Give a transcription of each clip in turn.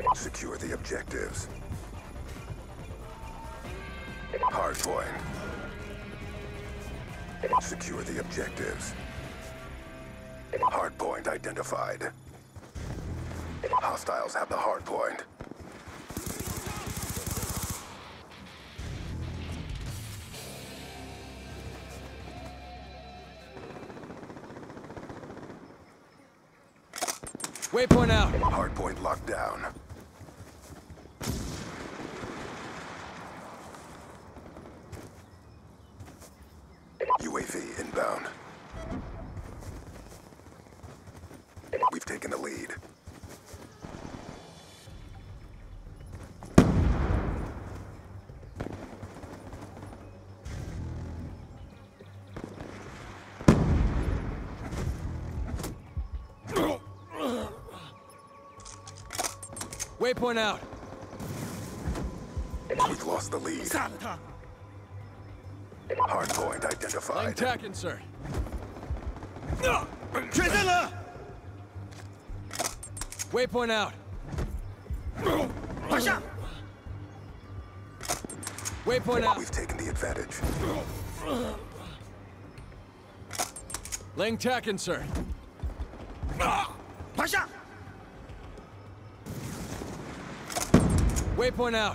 Secure the objectives. Hardpoint. Secure the objectives. Hardpoint identified. Hostiles have the hardpoint. Waypoint out. Hardpoint locked down. UAV inbound. We've taken the lead. Waypoint out. We've lost the lead. Hardpoint identified. Attack insert. Waypoint out. Waypoint out. We've taken the advantage. Laying tack insert. Waypoint out.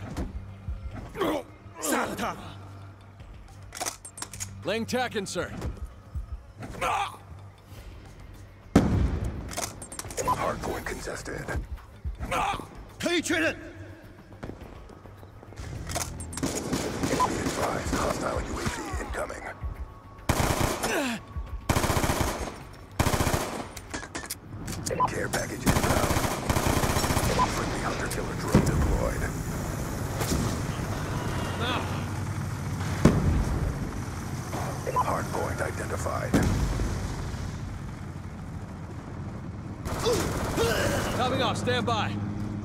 Laying tack insert. Hardpoint contested. Be advised, hostile UAV incoming. Care package inbound. Friendly hunter-killer drone deployed. Hardpoint identified. Coming off, stand by.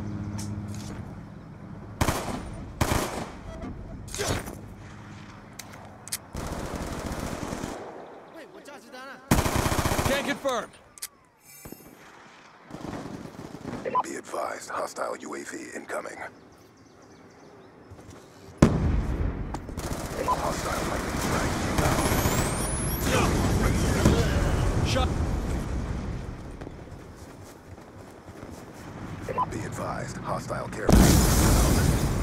Can't confirm. Be advised, hostile UAV incoming. Hostile lightning strike inbound. Shut. Be advised, hostile care package inbound.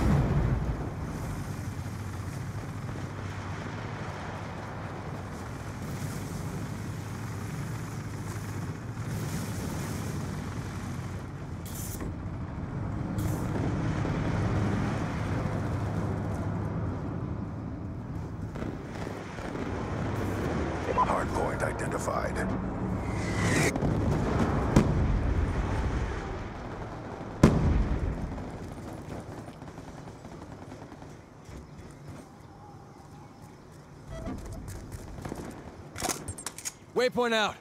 Hardpoint identified. Waypoint out.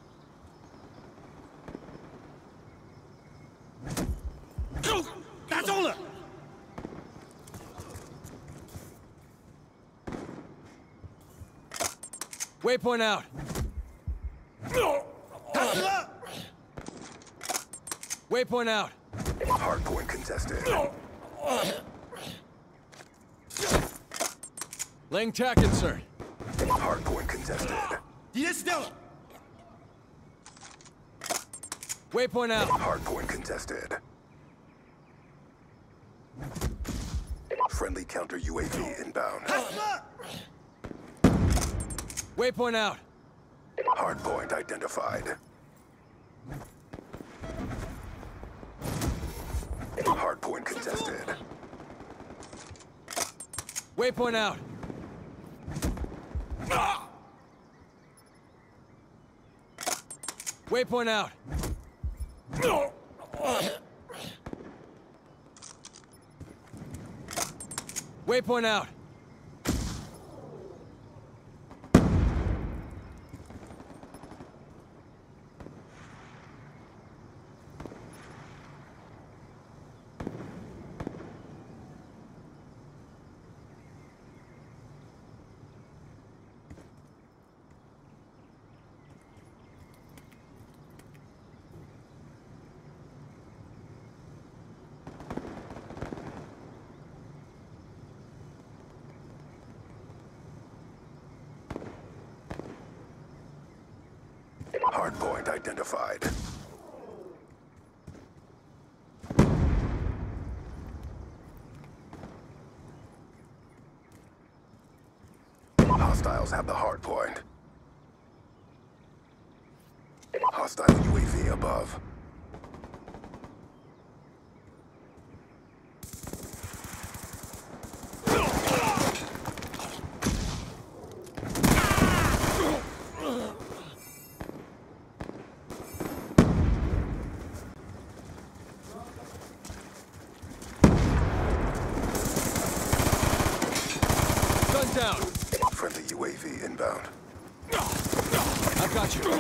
Waypoint out. Waypoint out. Hardpoint contested. Laying tack insert. Hardpoint contested. Waypoint out. Hardpoint contested. Friendly counter UAV inbound. Waypoint out. Hardpoint identified. Hardpoint contested. Waypoint out. Waypoint out. Waypoint out. Hardpoint identified. Hostiles have the hardpoint. Hostile UAV above. Gun down. Friendly UAV inbound. I've got you.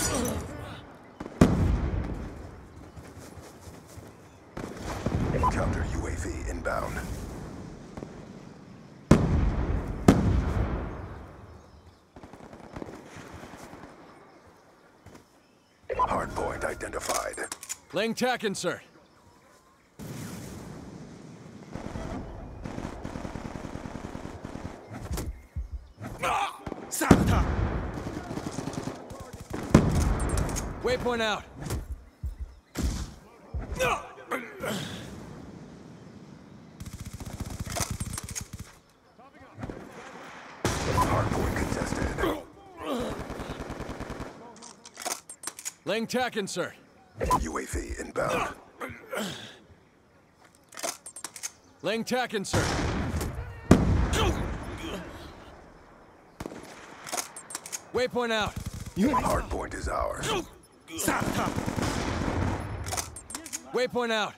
Counter UAV inbound. Hardpoint identified. Laying tack insert. Waypoint out. Hardpoint contested. Laying tack insert. UAV inbound. Laying tack insert. Waypoint out. Hardpoint is ours. Waypoint out.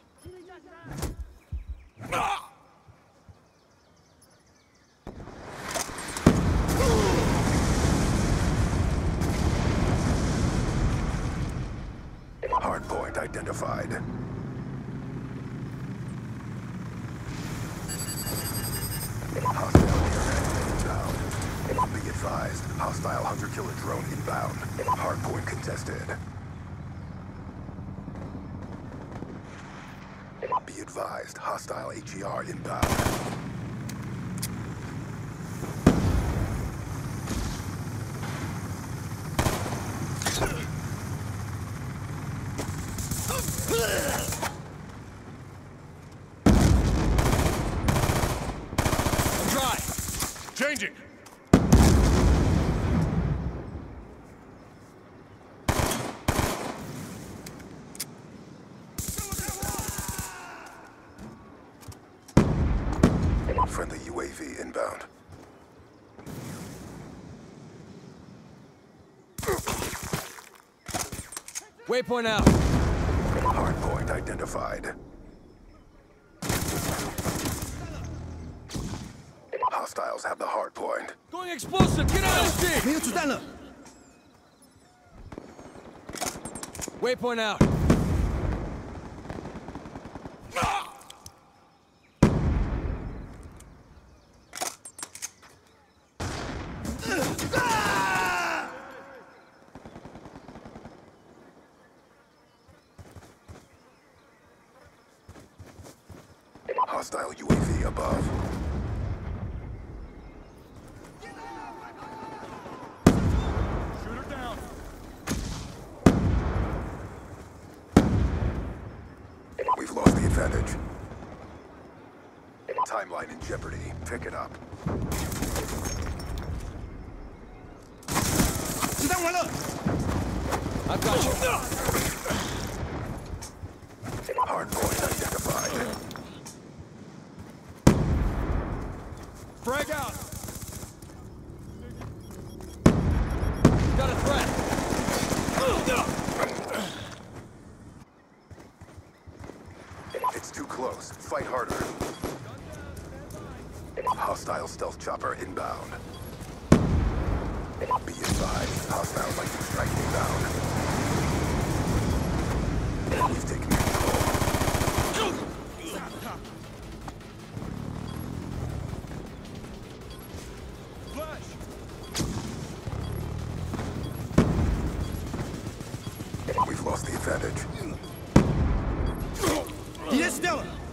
Hardpoint identified. Hostile aircraft inbound. Be advised, hostile hunter-killer drone inbound. Hardpoint contested. Be advised, hostile AGR inbound. I'm dry. Changing. Friendly UAV inbound. Waypoint out. Hardpoint identified. Hostiles have the hardpoint. Going explosive. Get out of this 没有子弹了。 Waypoint out. Hostile UAV above. Shoot her down. We've lost the advantage. Timeline in jeopardy. Pick it up. 子弹完了。 I've got you. Hardpoint identified. Frag out. Got a threat. It's too close. Fight harder. Hostile stealth chopper inbound. Be advised, hostile lightning strike inbound. We've taken control. Flash. We've lost the advantage. 敌人死掉了。